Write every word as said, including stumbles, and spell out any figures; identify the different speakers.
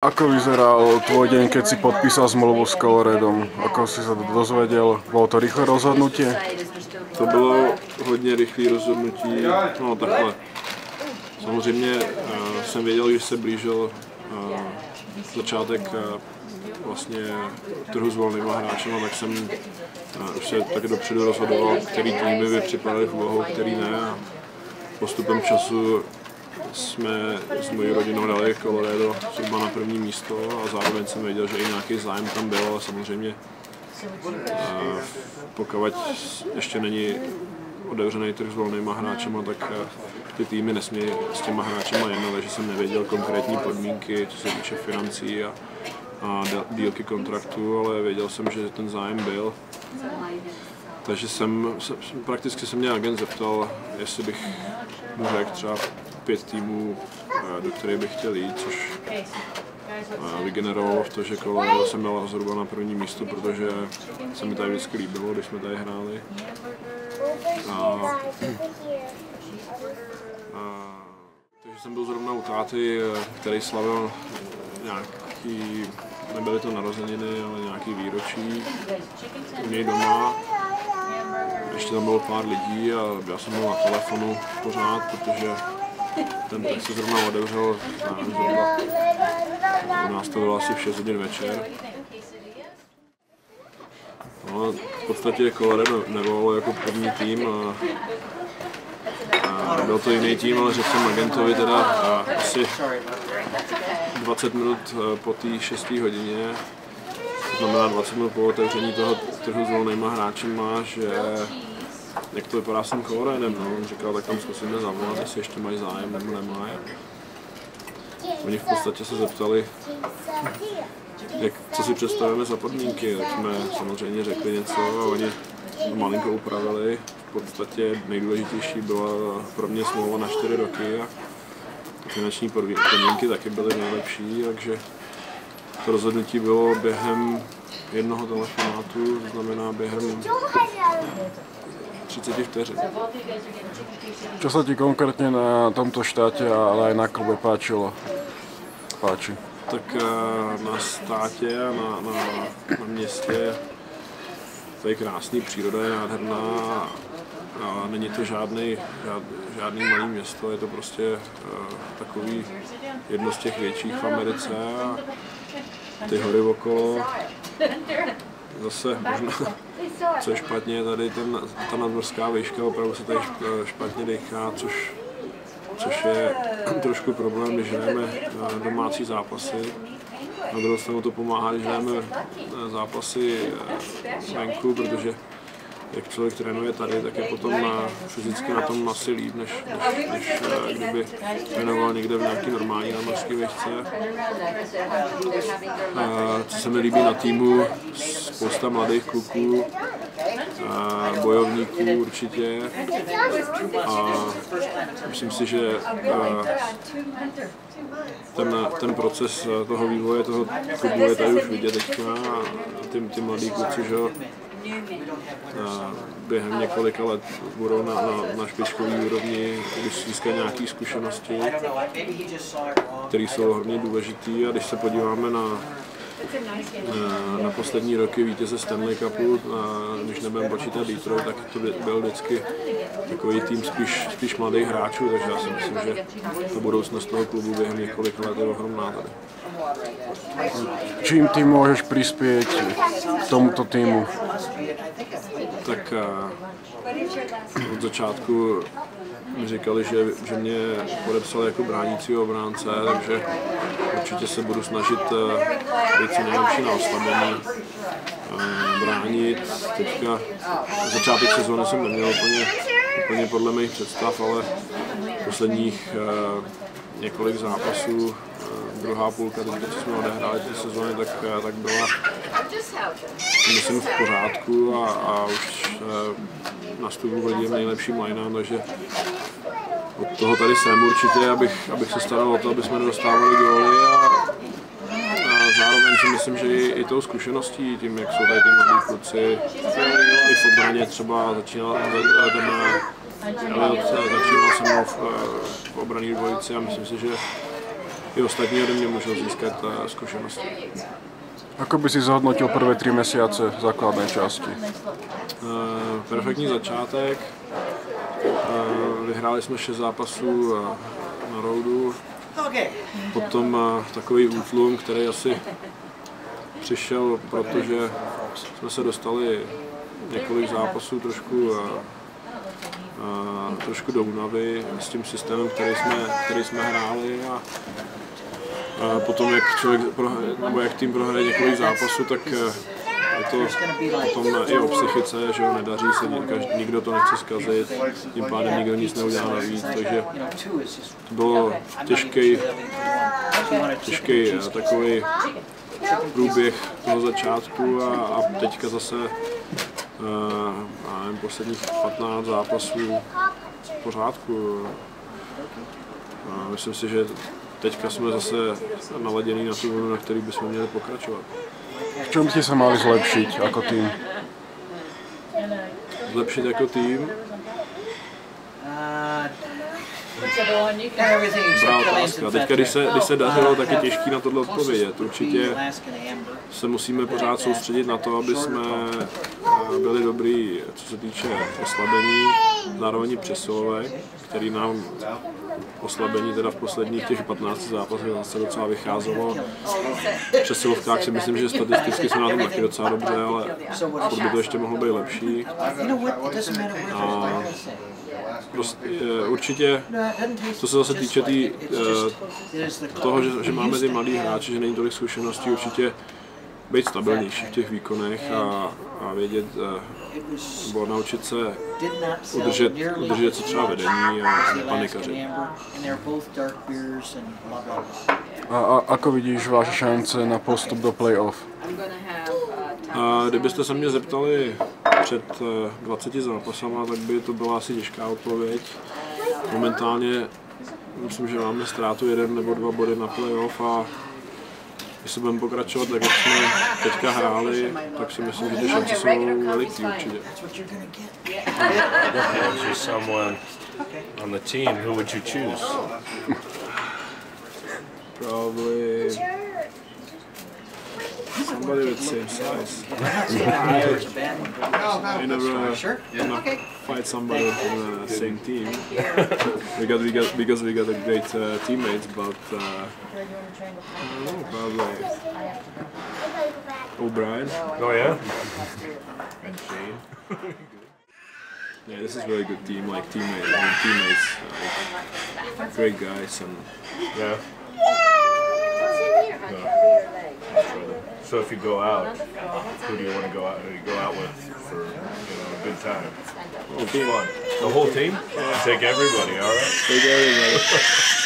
Speaker 1: Ako vyzeral tvoj deň, keď si podpísal zmluvu s Coloredom? Ako si sa to dozvedel? Bylo to rychlé rozhodnutie?
Speaker 2: To bylo hodně rychlé rozhodnutí, no takhle. Samozřejmě uh, jsem věděl, když se blížil uh, začátek uh, vlastně trhu s volnýma hráčema, tak jsem uh, už se tak dopředu rozhodoval, který týmy by připadaly v úvahu, který ne. A postupem času jsme s mojí rodinou dali Colorado zhruba na první místo a zároveň jsem věděl, že i nějaký zájem tam byl, ale samozřejmě uh, pokud ještě není otevřený trh s volnýma hráčema, tak uh, ty týmy nesmí s těma hráčema jednat, takže jsem nevěděl konkrétní podmínky, co se týče financí a, a dílky kontraktu, ale věděl jsem, že ten zájem byl. Takže jsem, jsem prakticky se mě agent zeptal, jestli bych mu řekl třeba pět týmů, do kterých bych chtěl jít, což vygenerovalo v to, že Colorado jsem dal zhruba na první místo, protože se mi tady vždycky líbilo, když jsme tady hráli. A, a, takže jsem byl zrovna u táty, který slavil nějaký, nebyly to narozeniny, ale nějaký výročí u něj doma. Ještě tam bylo pár lidí a já jsem byl na telefonu pořád, protože ten trh se zrovna otevřel, zhruba u nás to bylo asi v šest hodin večer. No, v podstatě Colorado nevolalo jako první tým a, a byl to jiný tým, ale řekl jsem agentovi teda a asi dvacet minut po té šesté hodině, to znamená dvacet minut po otevření toho trhu s volnýma hráčima, že jak to vypadá s tím Coloredem, no. On říkal, tak tam zkusíme zavolat, jestli ještě mají zájem nebo nemají. Oni v podstatě se zeptali, jak, co si představujeme za podmínky, tak jsme samozřejmě řekli něco a oni to malinko upravili. V podstatě nejdůležitější byla pro mě smlouva na čtyři roky a finanční podmínky taky byly nejlepší, takže to rozhodnutí bylo během jednoho telefonátu, to znamená během třicet vteřin.
Speaker 1: Čo sa ti konkrétně na tomto štáte, ale aj na klube páčilo? Páči?
Speaker 2: Tak na státě a na, na, na městě to je krásný, příroda je nádherná a není to žádný, žád, žádný malý město, je to prostě uh, takový jedno z těch větších v Americe a ty hory okolo. Zase možná, co je špatně, tady ten, ta nadmořská výška, opravdu se tady špatně dýchá, což, což je trošku problém, když hrajeme domácí zápasy. Na druhou stranu to pomáhá, když hrajeme zápasy venku, protože jak člověk trénuje tady, tak je potom fyzicky na tom asi líp, než, než, než kdyby trénoval někde v nějaké normální nadmořské výšce. Co se mi líbí na týmu, spousta mladých kluků, bojovníků určitě. A myslím si, že ten, ten proces toho vývoje toho klubu je tady už vidět teďka a ty, ty mladí kluci, že během několika let budou na, na, na špičkové úrovni, když získají nějaké zkušenosti, které jsou hodně důležité. A když se podíváme na, na, na poslední roky vítěze Stanley Cupu, a když nebudeme počítat Detroit, tak to byl vždycky takový tým spíš, spíš mladých hráčů, takže já si myslím, že ta budoucnost toho klubu během několika let je ohromná tady.
Speaker 1: Čím ty můžeš přispět k tomuto týmu?
Speaker 2: Tak od začátku mi říkali, že, že mě podepsali jako bránícího obránce, takže určitě se budu snažit být co nejlepší na oslabení, bránit. Teďka začátek sezóny jsem neměl úplně, úplně podle mých představ, ale posledních několik zápasů, druhá půlka, teď, co jsme odehráli ty sezóny, tak, tak byla myslím v pořádku a, a už nastupu vidím nejlepším lineem, takže od toho tady jsem určitě, abych, abych se staral o to, aby jsme nedostávali góly a, a zároveň si myslím, že i, i tou zkušeností, tím, jak jsou tady ty mladí kluci, i v obraně třeba začínal ten Elliot začínal se mnou v, v obrané dvojici a myslím si, že i ostatní ode mě můžou získat uh, zkušenosti.
Speaker 1: Ako by si zhodnotil prvé tři měsíce základné části?
Speaker 2: Uh, perfektní začátek. Uh, vyhráli jsme šest zápasů uh, na roadu. Potom uh, takový útlum, který asi přišel, protože jsme se dostali několik zápasů trošku, uh, uh, trošku do únavy s tím systémem, který jsme, který jsme hráli. A, a potom, jak člověk nebo jak tým prohraje několik zápasů, tak uh, je to potom i o psychice, že jo, nedaří se, nikdo to nechce zkazit, tím pádem nikdo nic neudělá navíc, takže to bylo těžký, těžký takový průběh toho začátku a, a teďka zase uh, nevím, posledních patnáct zápasů v pořádku. A myslím si, že teďka jsme zase naladění na tu vlnu, na který bychom měli pokračovat.
Speaker 1: V čem byste se mali zlepšit jako tým?
Speaker 2: Zlepšit jako tým? Dobrá otázka. Teďka, když se, když se dařilo, tak je těžký na tohle odpovědět. Určitě se musíme pořád soustředit na to, aby jsme byli dobrý, co se týče oslabení, zároveň přesilovek, který nám oslabení teda v posledních těch patnácti zápasech zase docela vycházelo. V přesilovkách si myslím, že statisticky jsme na tom taky docela dobře, ale furt by to ještě mohlo být lepší. A prostě, určitě, co se zase týče tý, toho, že, že máme ty mladý hráči, že není tolik zkušeností, určitě být stabilnější v těch výkonech a, a vědět, nebo naučit se udržet, udržet se třeba vedení a nepanikařit.
Speaker 1: A, a ako vidíš vaše šance na postup do playoff?
Speaker 2: A kdybyste se mě zeptali před dvaceti zápasama, tak by to byla asi těžká odpověď. Momentálně myslím, že máme ztrátu jeden nebo dva body na playoff a když se budeme pokračovat tak, jak jsme teďka hráli, tak si myslím, že ty šance jsou veliký určitě.
Speaker 3: On the team, who would you choose?
Speaker 2: Probably somebody with same size. I never uh, fight somebody from the same team because we got because we got a great uh, teammates, but uh, I don't know, probably O'Brien.
Speaker 3: Oh yeah. And Shane.
Speaker 2: Yeah, this is a really good team, like teammates, I mean, teammates, like, great guys, and
Speaker 3: Yeah. So if you go out, who do you want to go out? Who do you go out with for you know a good time?
Speaker 2: whole team.
Speaker 3: Fun. The whole team? Take everybody. All right.
Speaker 2: Take everybody.